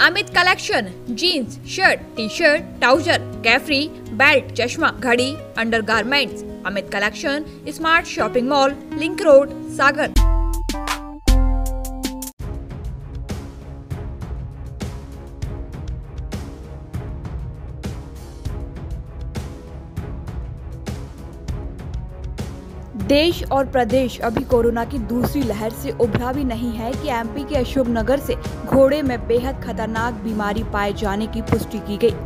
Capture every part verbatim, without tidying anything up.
Amit collection, jeans, shirt, T shirt, trouser, capri, belt, चश्मा, घड़ी, undergarments. Amit collection, smart shopping mall, link road, Sagar. देश और प्रदेश अभी कोरोना की दूसरी लहर से उभरा भी नहीं है कि एमपी के अशोकनगर से घोड़े में बेहद खतरनाक बीमारी पाए जाने की पुष्टि की गई।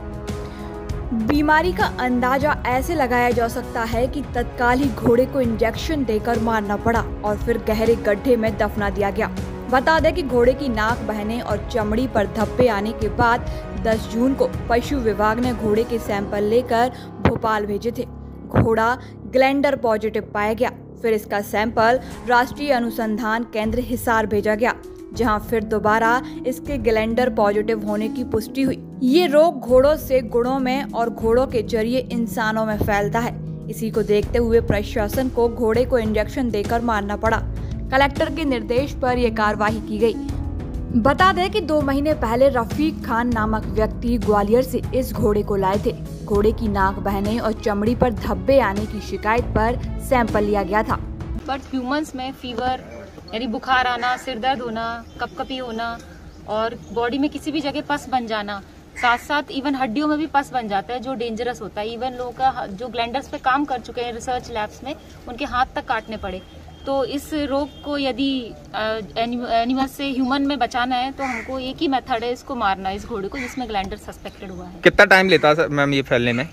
बीमारी का अंदाजा ऐसे लगाया जा सकता है कि तत्काल ही घोड़े को इंजेक्शन देकर मारना पड़ा और फिर गहरे गड्ढे में दफना दिया गया। बता दें कि घोड़े की नाक बहने और चमड़ी पर धब्बे आने के बाद दस जून को पशु विभाग ने घोड़े के सैंपल लेकर भोपाल भेजे थे। घोड़ा ग्लैंडर पॉजिटिव पाया गया। फिर इसका सैंपल राष्ट्रीय अनुसंधान केंद्र हिसार भेजा गया, जहां फिर दोबारा इसके ग्लैंडर पॉजिटिव होने की पुष्टि हुई। ये रोग घोड़ों से गुणों में और घोड़ों के जरिए इंसानों में फैलता है। इसी को देखते हुए प्रशासन को घोड़े को इंजेक्शन देकर मारना पड़ा। कलेक्टर के निर्देश पर यह कार्रवाई की गई। बता दें कि दो महीने पहले रफीक खान नामक व्यक्ति ग्वालियर से इस घोड़े को लाए थे। घोड़े की नाक बहने और चमड़ी पर धब्बे आने की शिकायत पर सैंपल लिया गया था। बट ह्यूमंस में फीवर यानी बुखार आना, सिर दर्द होना, कपकपी होना और बॉडी में किसी भी जगह पस बन जाना, साथ साथ इवन हड्डियों में भी पस बन जाता है जो डेंजरस होता है। इवन लोगों का जो ग्लैंडर्स पे काम कर चुके हैं रिसर्च लैब्स में, उनके हाथ तक काटने पड़े। तो इस रोग को यदि एनिमल से ह्यूमन में बचाना है तो हमको एक ही मेथड है, इसको मारना, इस घोड़े को जिसमें ग्लैंडर सस्पेक्टेड हुआ है। कितना टाइम लेता है मैम ये फैलने में?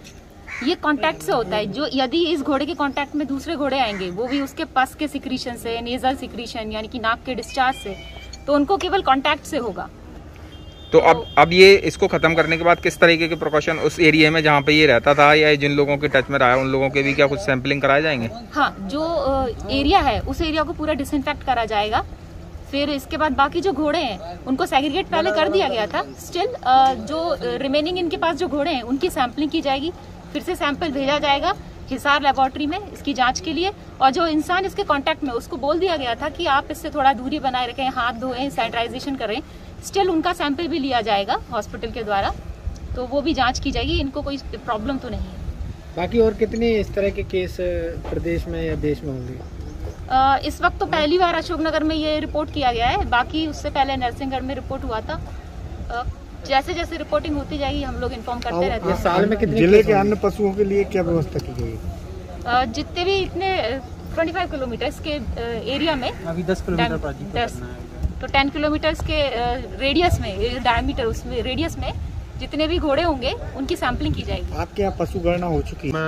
ये कांटेक्ट से होता है। जो यदि इस घोड़े के कांटेक्ट में दूसरे घोड़े आएंगे, वो भी उसके पस के सिक्रीशन से, नेजल सिक्रीशन यानी कि नाक के डिस्चार्ज से, तो उनको केवल कांटेक्ट से होगा। तो, तो अब अब ये इसको खत्म करने के बाद किस तरीके के प्रिकॉशन उस एरिया में जहाँ पे ये रहता था या जिन लोगों के टच में रहा है उन लोगों के भी क्या कुछ सैंपलिंग कराए जाएंगे? हाँ, जो एरिया है उस एरिया को पूरा डिसइंफेक्ट करा जाएगा। फिर इसके बाद बाकी जो घोड़े हैं उनको सेग्रीगेट पहले कर दिया गया था। स्टिल जो रिमेनिंग इनके पास जो घोड़े हैं उनकी सैंपलिंग की जाएगी। फिर से सैंपल भेजा जाएगा हिसार लेबोरेटरी में इसकी जांच के लिए। और जो इंसान इसके कांटेक्ट में, उसको बोल दिया गया था कि आप इससे थोड़ा दूरी बनाए रखें, हाथ धोएं, सैनिटाइजेशन करें। स्टिल उनका सैंपल भी लिया जाएगा हॉस्पिटल के द्वारा, तो वो भी जांच की जाएगी। इनको कोई प्रॉब्लम तो नहीं है। बाकी और कितने इस तरह के केस प्रदेश में या देश में होंगे? आ, इस वक्त तो पहली बार अशोकनगर में ये रिपोर्ट किया गया है। बाकी उससे पहले नरसिंहगढ़ में रिपोर्ट हुआ था। आ, जैसे जैसे रिपोर्टिंग होती जाएगी हम लोग इन्फॉर्म करते रहते हैं। साल में कितने जिले के अन्य पशुओं के लिए क्या व्यवस्था की गई? जितने भी इतने पच्चीस किलोमीटर के एरिया में, अभी दस किलोमीटर दस तो दस किलोमीटर के रेडियस में, डायमीटर उसमें रेडियस में जितने भी घोड़े होंगे उनकी सैंपलिंग की जाएगी। आपके यहाँ पशु गणना हो चुकी है?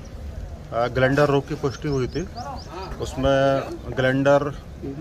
ग्लैंडर रोग की पुष्टि हुई थी। उसमें glander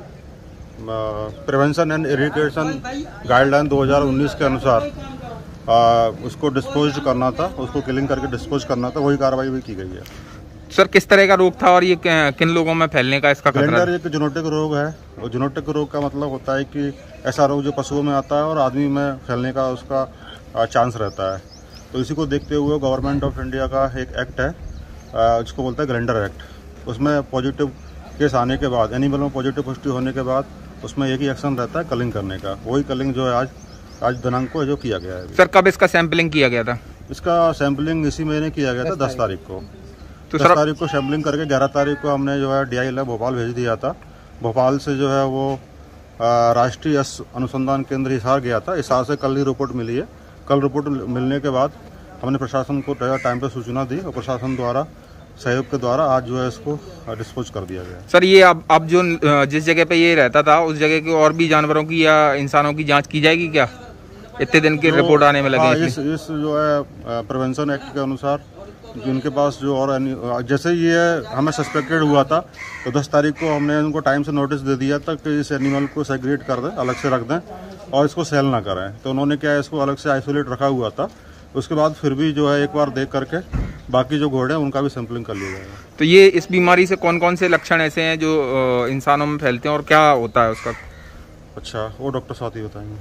prevention and irrigation guideline दो हज़ार उन्नीस के अनुसार आ, उसको डिस्पोज करना था, उसको किलिंग करके डिस्पोज करना था। वही कार्रवाई भी की गई है। सर, किस तरह का रोग था और ये किन लोगों में फैलने का इसका खतरा? ग्लैंडर एक जेनेटिक रोग है और जेनेटिक रोग का मतलब होता है कि ऐसा रोग जो पशुओं में आता है और आदमी में फैलने का उसका चांस रहता है। तो इसी को देखते हुए गवर्नमेंट ऑफ इंडिया का एक एक्ट है जिसको बोलता है ग्लैंडर एक्ट। उसमें पॉजिटिव केस आने के बाद, एनिमल में पॉजिटिव पुष्टि होने के बाद उसमें एक ही एक्शन रहता है, कलिंग करने का। वही कलिंग जो है आज आज दिनांक को जो किया गया है। सर, कब इसका सैंपलिंग किया गया था? इसका सैंपलिंग इसी महीने किया गया था, दस तारीख को। तो दस तारीख को सैंपलिंग करके ग्यारह तारीख को हमने जो है डी आई लैब भोपाल भेज दिया था। भोपाल से जो है वो राष्ट्रीय अनुसंधान केंद्र हिसार गया था। हिसार से कल ही रिपोर्ट मिली है। कल रिपोर्ट मिलने के बाद हमने प्रशासन को टाइम पर सूचना दी और प्रशासन द्वारा सहयोग के द्वारा आज जो है इसको डिस्पोज कर दिया गया। सर, ये अब अब जो जिस जगह पे ये रहता था उस जगह के और भी जानवरों की या इंसानों की जांच की जाएगी क्या? इतने दिन की रिपोर्ट आने में लगे। इस, इस जो है प्रिवेंशन एक्ट के अनुसार जिनके पास जो और जैसे ये हमें सस्पेक्टेड हुआ था तो दस तारीख को हमने उनको टाइम से नोटिस दे दिया था कि इस एनिमल को सेग्रीगेट कर दें, अलग से रख दें और इसको सेल ना करें। तो उन्होंने क्या है, इसको अलग से आइसोलेट रखा हुआ था। उसके बाद फिर भी जो है एक बार देख करके बाकी जो घोड़े हैं उनका भी सैंपलिंग कर लिया जाएगा। तो ये इस बीमारी से कौन कौन से लक्षण ऐसे हैं जो इंसानों में फैलते हैं और क्या होता है उसका? अच्छा, वो डॉक्टर साथ ही बताएंगे।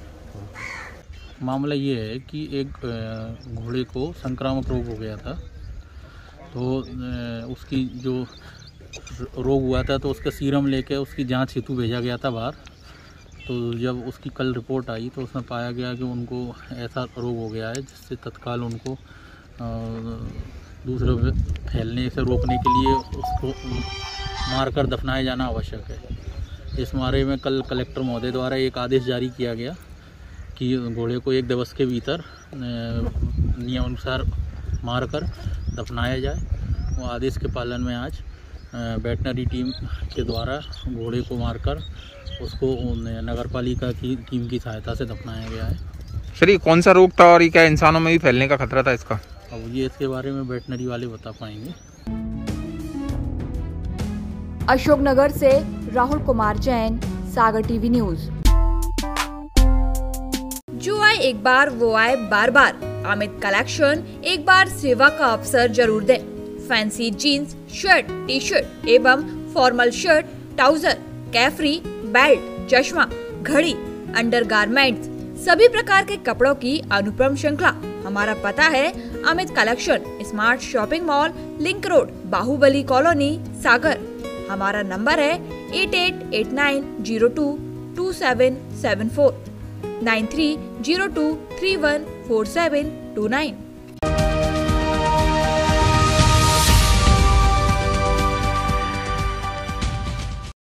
मामला ये है कि एक घोड़े को संक्रामक रोग हो गया था। तो उसकी जो रोग हुआ था तो उसका सीरम लेके उसकी जांच हेतु भेजा गया था बाहर। तो जब उसकी कल रिपोर्ट आई तो उसमें पाया गया कि उनको ऐसा रोग हो गया है जिससे तत्काल उनको दूसरे फैलने से रोकने के लिए उसको मारकर दफनाया जाना आवश्यक है। इस बारे में कल कलेक्टर महोदय द्वारा एक आदेश जारी किया गया कि घोड़े को एक दिवस के भीतर नियमानुसार मारकर दफनाया जाए। वो आदेश के पालन में आज वेटनरी टीम के द्वारा घोड़े को मारकर उसको नगरपालिका की टीम की सहायता से दफनाया गया है। सर ये कौन सा रोग था और ये क्या इंसानों में भी फैलने का खतरा था इसका? अब ये इसके बारे में वेटनरी वाले बता पाएंगे। अशोकनगर से राहुल कुमार जैन, सागर टीवी न्यूज। जो आए एक बार वो आए बार बार। अमित कलेक्शन एक बार सेवा का अवसर जरूर दें। Fancy jeans, shirt, T shirt एवं formal shirt, trouser, capri, belt, चश्मा, घड़ी, अंडरगारमेंट्स, सभी प्रकार के कपड़ों की अनुपम श्रृंखला। हमारा पता है Amit collection, smart shopping mall, link road, Baahubali colony, Sagar. हमारा नंबर है eight eight eight nine zero two two seven seven four, nine three zero two three one four seven two nine.